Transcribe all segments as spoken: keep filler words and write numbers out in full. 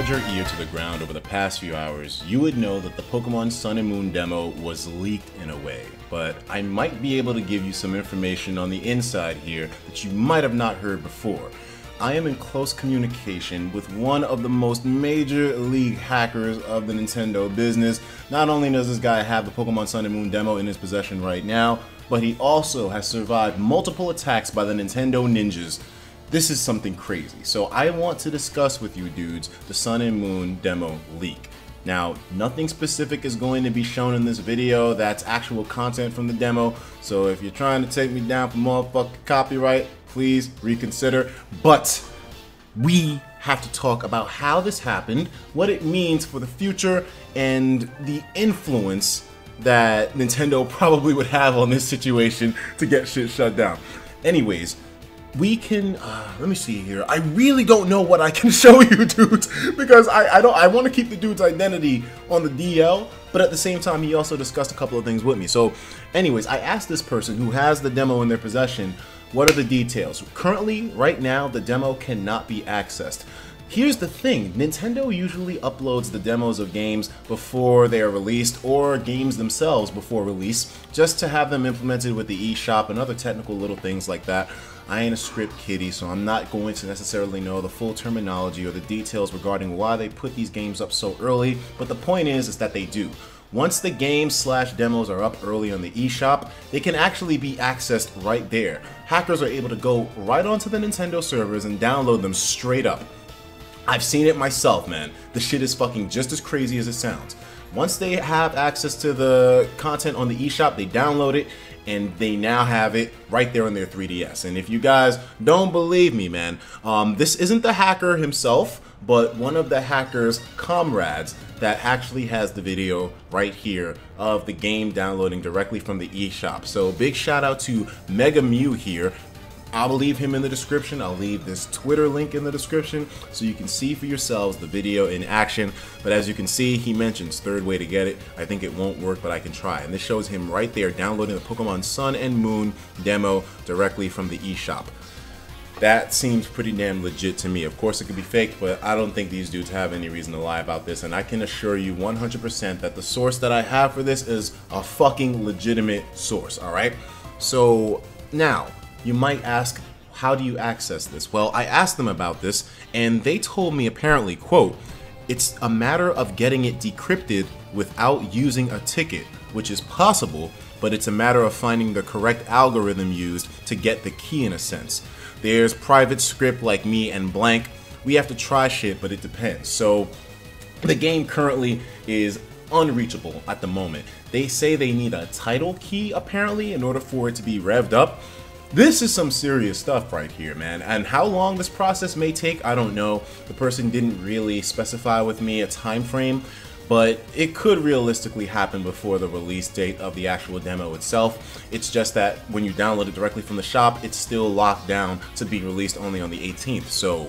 had your ear to the ground over the past few hours, you would know that the Pokemon Sun and Moon demo was leaked in a way, but I might be able to give you some information on the inside here that you might have not heard before. I am in close communication with one of the most major league hackers of the Nintendo business. Not only does this guy have the Pokemon Sun and Moon demo in his possession right now, but he also has survived multiple attacks by the Nintendo ninjas. This is something crazy. So I want to discuss with you dudes the Sun and Moon demo leak. Now, nothing specific is going to be shown in this video. That's actual content from the demo. So if you're trying to take me down for motherfucking copyright, please reconsider. But we have to talk about how this happened, what it means for the future, and the influence that Nintendo probably would have on this situation to get shit shut down. Anyways, we can, uh, let me see here. I really don't know what I can show you, dudes, because I, I don't, I want to keep the dude's identity on the D L, but at the same time, he also discussed a couple of things with me. So anyways, I asked this person who has the demo in their possession, what are the details? Currently, right now, the demo cannot be accessed. Here's the thing, Nintendo usually uploads the demos of games before they are released, or games themselves before release, just to have them implemented with the eShop and other technical little things like that. I ain't a script kiddie, so I'm not going to necessarily know the full terminology or the details regarding why they put these games up so early, but the point is, is that they do. Once the games slash demos are up early on the eShop, they can actually be accessed right there. Hackers are able to go right onto the Nintendo servers and download them straight up. I've seen it myself, man. The shit is fucking just as crazy as it sounds. Once they have access to the content on the eShop, they download it, and they now have it right there on their three D S. And if you guys don't believe me, man, um, this isn't the hacker himself, but one of the hacker's comrades that actually has the video right here of the game downloading directly from the eShop. So big shout out to Mega Mew here. I'll leave him in the description. I'll leave this Twitter link in the description so you can see for yourselves the video in action. But as you can see, he mentions third way to get it. I think it won't work, but I can try. And this shows him right there downloading the Pokemon Sun and Moon demo directly from the eShop. That seems pretty damn legit to me. Of course it could be faked, but I don't think these dudes have any reason to lie about this. And I can assure you one hundred percent that the source that I have for this is a fucking legitimate source, alright? So now, you might ask, how do you access this? Well, I asked them about this, and they told me apparently, quote, it's a matter of getting it decrypted without using a ticket, which is possible, but it's a matter of finding the correct algorithm used to get the key in a sense. There's private script like me and blank. We have to try shit, but it depends. So the game currently is unreachable at the moment. They say they need a title key apparently in order for it to be revved up. This is some serious stuff right here, man, and how long this process may take, I don't know. The person didn't really specify with me a time frame, but it could realistically happen before the release date of the actual demo itself. It's just that when you download it directly from the shop, it's still locked down to be released only on the eighteenth, so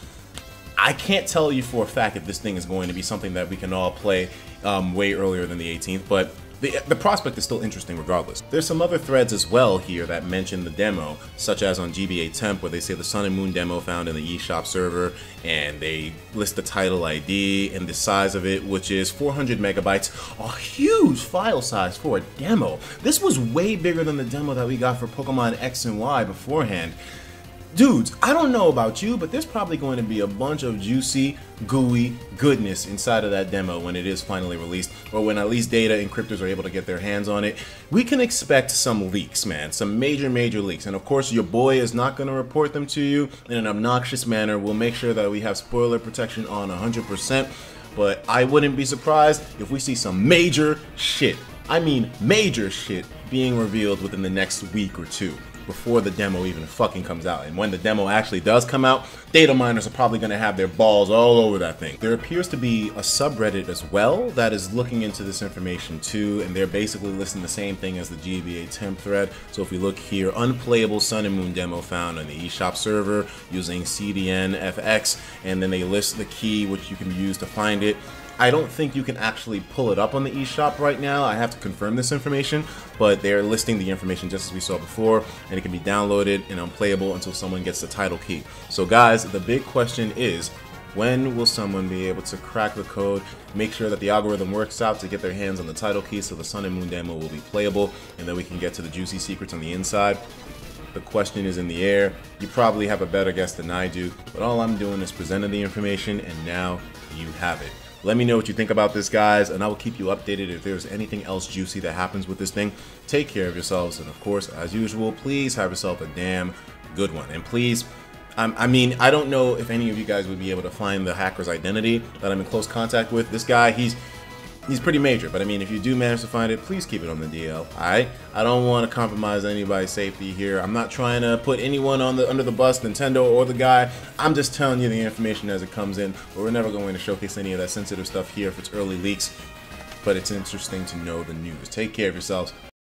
I can't tell you for a fact if this thing is going to be something that we can all play um, way earlier than the eighteenth, but The, the prospect is still interesting regardless. There's some other threads as well here that mention the demo, such as on G B A Temp, where they say the Sun and Moon demo found in the eShop server, and they list the title I D and the size of it, which is four hundred megabytes, a huge file size for a demo. This was way bigger than the demo that we got for Pokemon X and Y beforehand. Dudes, I don't know about you, but there's probably going to be a bunch of juicy, gooey goodness inside of that demo when it is finally released, or when at least data encryptors are able to get their hands on it. We can expect some leaks, man, some major, major leaks. And of course, your boy is not going to report them to you in an obnoxious manner. We'll make sure that we have spoiler protection on one hundred percent, but I wouldn't be surprised if we see some major shit, I mean major shit, being revealed within the next week or two, before the demo even fucking comes out. And when the demo actually does come out, data miners are probably going to have their balls all over that thing. There appears to be a subreddit as well that is looking into this information too, and they're basically listing the same thing as the G B A Temp thread. So if we look here, unplayable Sun and Moon demo found on the eShop server using C D N F X, and then they list the key which you can use to find it. I don't think you can actually pull it up on the eShop right now. I have to confirm this information, but they're listing the information just as we saw before, and it can be downloaded and unplayable until someone gets the title key. So guys, the big question is, When will someone be able to crack the code, make sure that the algorithm works out to get their hands on the title key so the Sun and Moon demo will be playable, and then we can get to the juicy secrets on the inside? The question is in the air. You probably have a better guess than I do, but all I'm doing is presenting the information, and now you have it. Let me know what you think about this, guys, and I will keep you updated if there's anything else juicy that happens with this thing. Take care of yourselves, and of course, as usual, please have yourself a damn good one. And please, um, I mean, I don't know if any of you guys would be able to find the hacker's identity that I'm in close contact with. This guy, he's he's pretty major, but I mean, if you do manage to find it, please keep it on the D L, alright? I don't want to compromise anybody's safety here. I'm not trying to put anyone on the under the bus, Nintendo or the guy. I'm just telling you the information as it comes in, but we're never going to showcase any of that sensitive stuff here if it's early leaks, but it's interesting to know the news. Take care of yourselves.